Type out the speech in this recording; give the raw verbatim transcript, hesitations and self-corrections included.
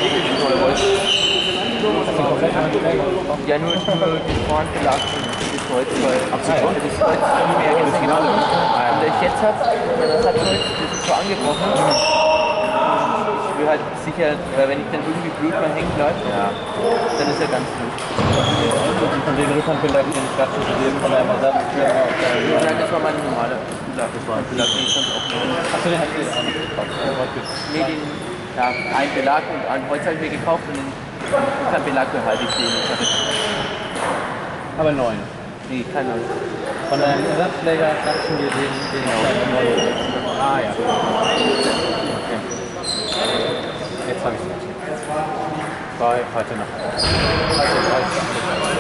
Ja, nur, nur die Vorhandbelag und das Holz, weil das Holz ist mehr gestern genau. Und das ich jetzt habe, das hat Holz, das ist so angebrochen. Ich will halt sicher, weil wenn ich dann irgendwie blöd mal hängen bleibe, ja, dann ist er ganz gut. Und von den Rückhandbelag, den ich gerade schon gesehen von einem Ersatz. Ja, das war mein normaler Belag, das war ein Belag, den ich sonst auch nicht. Achso, den hast du jetzt auch noch gekauft. Nee, den, ja, einen Belag und ein Holz habe ich mir gekauft und den kein Belag behalte ich den. Aber neun. Nee, kein neuen. Von einem Ersatzschläger klatschen wir den, den neuen. Ah ja. Okay. Jetzt habe ich es. Bei heute noch. Also,